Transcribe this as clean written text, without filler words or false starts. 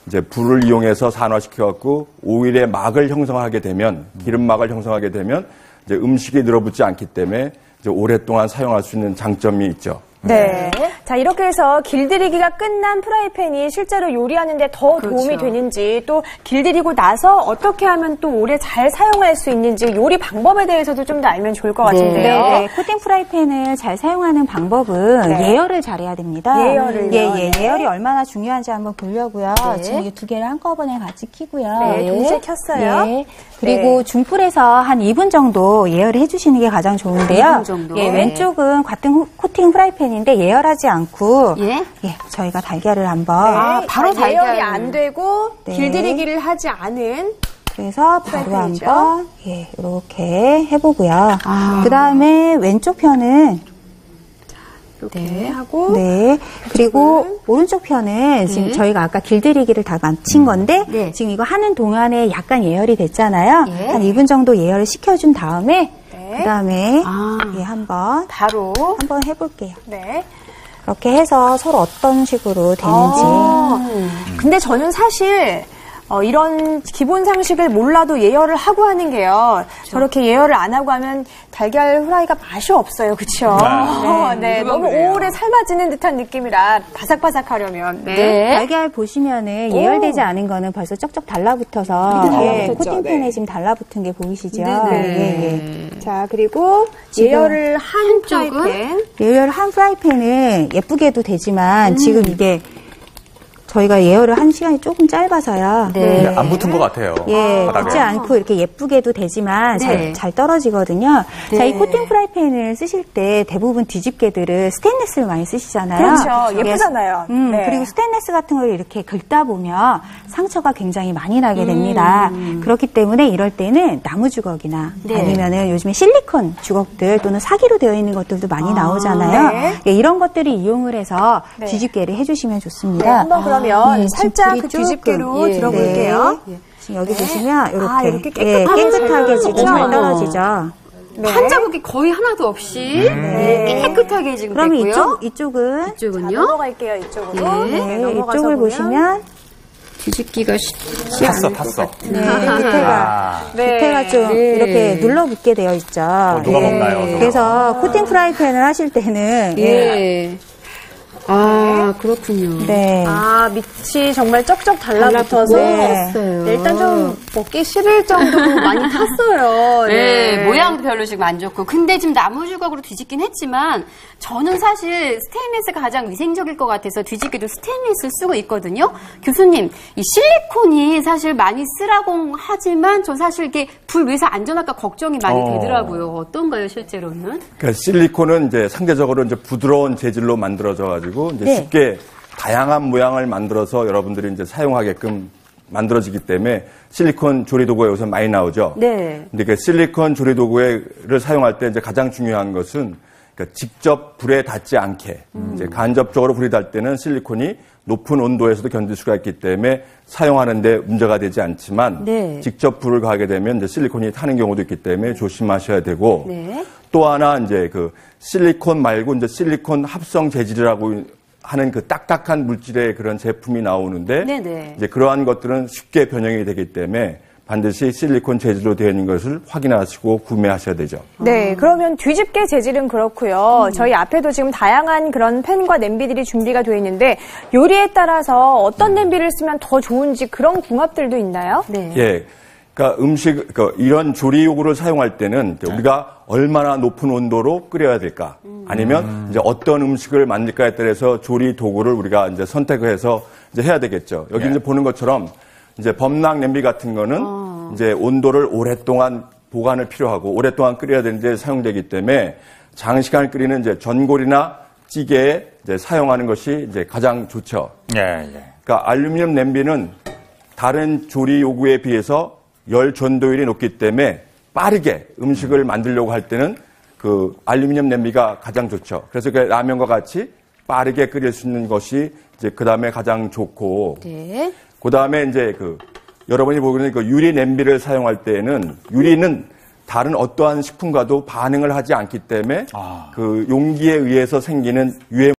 이제 불을 이용해서 산화시켜갖고 오일의 막을 형성하게 되면 기름막을 형성하게 되면 이제 음식이 늘어붙지 않기 때문에 이제 오랫동안 사용할 수 있는 장점이 있죠. 네. 자, 이렇게 해서 길들이기가 끝난 프라이팬이 실제로 요리하는데 더 도움이 되는지, 또 길들이고 나서 어떻게 하면 또 오래 잘 사용할 수 있는지 요리 방법에 대해서도 좀 더 알면 좋을 것 같은데요. 네. 코팅 프라이팬을 잘 사용하는 방법은 예열을 잘해야 됩니다. 예열을요? 예열이 얼마나 중요한지 한번 보려고요. 지금 이 두 개를 한꺼번에 같이 켜고요. 네, 동시에 켰어요. 네. 그리고 중불에서 한 2분 정도 예열을 해주시는 게 가장 좋은데요. 2분 정도? 왼쪽은 같은 코팅 프라이팬인데 예열하지 않고 저희가 달걀을 한번 바로 예열이 안 되고 길들이기를 하지 않은 그래서 바로 한번 이렇게 해보고요. 그 다음에 왼쪽 편은 이렇게 하고 그리고 오른쪽 편은 지금 저희가 아까 길들이기를 다 마친 건데 지금 이거 하는 동안에 약간 예열이 됐잖아요. 한 2분 정도 예열을 시켜준 다음에 그 다음에 한번 바로 한번 해볼게요. 네. 그렇게 해서 서로 어떤 식으로 되는지. 근데 저는 사실 이런 기본 상식을 몰라도 예열을 하고 하는 게요. 저렇게 예열을 안 하고 하면 달걀 후라이가 맛이 없어요. 그렇죠? 네. 너무 오래 삶아지는 듯한 느낌이라 바삭바삭하려면. 달걀 보시면은 예열되지 않은 거는 벌써 쩍쩍 달라붙어서 코팅팬에 지금 달라붙은 게 보이시죠? 자, 그리고 예열을 한 프라이팬. 예열을 한 프라이팬은 예쁘게도 되지만 지금 이게 저희가 예열을 한 시간이 조금 짧아서요. 안 붙은 것 같아요. 붙지 않고 이렇게 예쁘게도 되지만 잘 떨어지거든요. 자, 이 코팅 프라이팬을 쓰실 때 대부분 뒤집개들은 스테인리스를 많이 쓰시잖아요. 그렇죠. 예쁘잖아요. 그리고 스테인리스 같은 걸 이렇게 긁다 보면 상처가 굉장히 많이 나게 됩니다. 그렇기 때문에 이럴 때는 나무 주걱이나 아니면은 요즘에 실리콘 주걱들 또는 사기로 되어 있는 것들도 많이 나오잖아요. 이런 것들을 이용을 해서 뒤집개를 해주시면 좋습니다. 한번 그러면 살짝 그 뒤집개로 들어볼게요. 지금 여기 보시면 이렇게 깨끗하게 지금 잘 떨어지죠. 한 자국이 거의 하나도 없이 깨끗하게 지금 그러면 됐고요. 이쪽은요? 자, 넘어갈게요. 이쪽으로. 이쪽을 보시면 뒤집기가 탔어. 밑에가 좀 이렇게 눌러붙게 되어 있죠. 누가 먹나요? 그래서 코팅 프라이팬을 하실 때는 그렇군요. 밑이 정말 쩍쩍 달라붙어서 일단 좀 먹기 싫을 정도로 많이 탔어요. 모양도 별로 지금 안 좋고. 근데 지금 나무 주걱으로 뒤집긴 했지만 저는 사실 스테인리스가 가장 위생적일 것 같아서 뒤집기도 스테인리스를 쓰고 있거든요. 교수님, 이 실리콘이 사실 많이 쓰라고 하지만 전 사실 이게 불 위에서 안전할까 걱정이 많이 되더라고요. 어떤가요, 실제로는? 그러니까 실리콘은 이제 상대적으로 이제 부드러운 재질로 만들어져가지고 이제 쉽게 다양한 모양을 만들어서 여러분들이 이제 사용하게끔 만들어지기 때문에 실리콘 조리도구가 요새 많이 나오죠. 근데 그 실리콘 조리도구를 사용할 때 이제 가장 중요한 것은 그러니까 직접 불에 닿지 않게 이제 간접적으로 불이 닿을 때는 실리콘이 높은 온도에서도 견딜 수가 있기 때문에 사용하는데 문제가 되지 않지만 직접 불을 가하게 되면 이제 실리콘이 타는 경우도 있기 때문에 조심하셔야 되고 또 하나 이제 그 실리콘 말고 이제 실리콘 합성 재질이라고 하는 그 딱딱한 물질의 그런 제품이 나오는데 이제 그러한 것들은 쉽게 변형이 되기 때문에 반드시 실리콘 재질로 되어 있는 것을 확인하시고 구매하셔야 되죠. 네, 그러면 뒤집개 재질은 그렇고요. 저희 앞에도 지금 다양한 그런 팬과 냄비들이 준비가 되어 있는데 요리에 따라서 어떤 냄비를 쓰면 더 좋은지 그런 궁합들도 있나요? 그러니까 이런 조리용구를 사용할 때는 우리가 얼마나 높은 온도로 끓여야 될까? 아니면 이제 어떤 음식을 만들까에 따라서 조리 도구를 우리가 이제 선택을 해서 이제 해야 되겠죠. 여기 이제 보는 것처럼 이제 범락 냄비 같은 거는 이제 온도를 오랫동안 보관을 필요하고 오랫동안 끓여야 되는데 사용되기 때문에 장시간 끓이는 이제 전골이나 찌개에 이제 사용하는 것이 이제 가장 좋죠. 그러니까 알루미늄 냄비는 다른 조리 요구에 비해서 열 전도율이 높기 때문에 빠르게 음식을 만들려고 할 때는 그 알루미늄 냄비가 가장 좋죠. 그래서 그 라면과 같이 빠르게 끓일 수 있는 것이 이제 그 다음에 가장 좋고, 그 다음에 이제 여러분이 보기에는 그 유리 냄비를 사용할 때에는 유리는 다른 어떠한 식품과도 반응을 하지 않기 때문에 그 용기에 의해서 생기는 유해